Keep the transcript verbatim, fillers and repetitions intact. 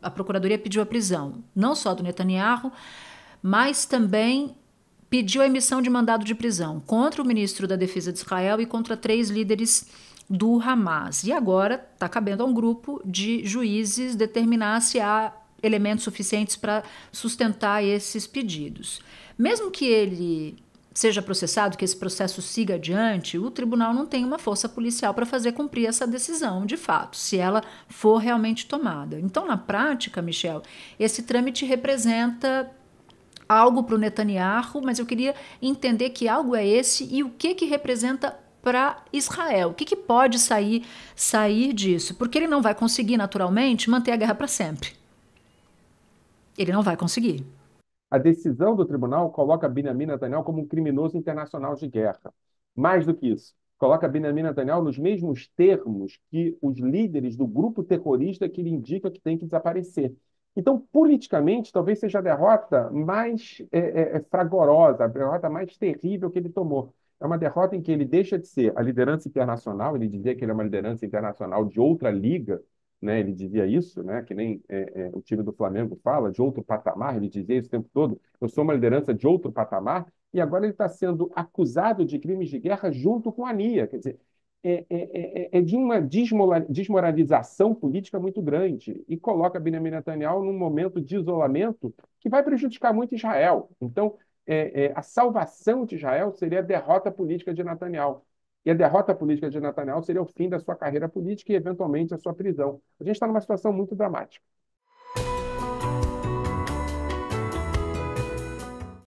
a Procuradoria pediu a prisão, não só do Netanyahu, mas também pediu a emissão de mandado de prisão contra o ministro da Defesa de Israel e contra três líderes do Hamas. E agora está cabendo a um grupo de juízes determinar se há elementos suficientes para sustentar esses pedidos. Mesmo que ele seja processado, que esse processo siga adiante, o tribunal não tem uma força policial para fazer cumprir essa decisão, de fato, se ela for realmente tomada. Então, na prática, Michel, esse trâmite representa algo para o Netanyahu, mas eu queria entender que algo é esse e o que, que representa para Israel. O que, que pode sair, sair disso? Porque ele não vai conseguir, naturalmente, manter a guerra para sempre. Ele não vai conseguir. A decisão do tribunal coloca Benjamin Netanyahu como um criminoso internacional de guerra. Mais do que isso, coloca Benjamin Netanyahu nos mesmos termos que os líderes do grupo terrorista que ele indica que tem que desaparecer. Então, politicamente, talvez seja a derrota mais é, é, é, fragorosa, a derrota mais terrível que ele tomou. É uma derrota em que ele deixa de ser a liderança internacional, ele dizia que ele é uma liderança internacional de outra liga, né? Ele dizia isso, né? Que nem é, é, o time do Flamengo fala, de outro patamar, ele dizia isso o tempo todo, eu sou uma liderança de outro patamar, e agora ele está sendo acusado de crimes de guerra junto com a Ania. Quer dizer, é, é, é, é de uma desmoralização política muito grande e coloca Benjamin Netanyahu num momento de isolamento que vai prejudicar muito Israel. Então, é, é, a salvação de Israel seria a derrota política de Netanyahu. E a derrota política de Netanyahu seria o fim da sua carreira política e, eventualmente, a sua prisão. A gente está numa situação muito dramática.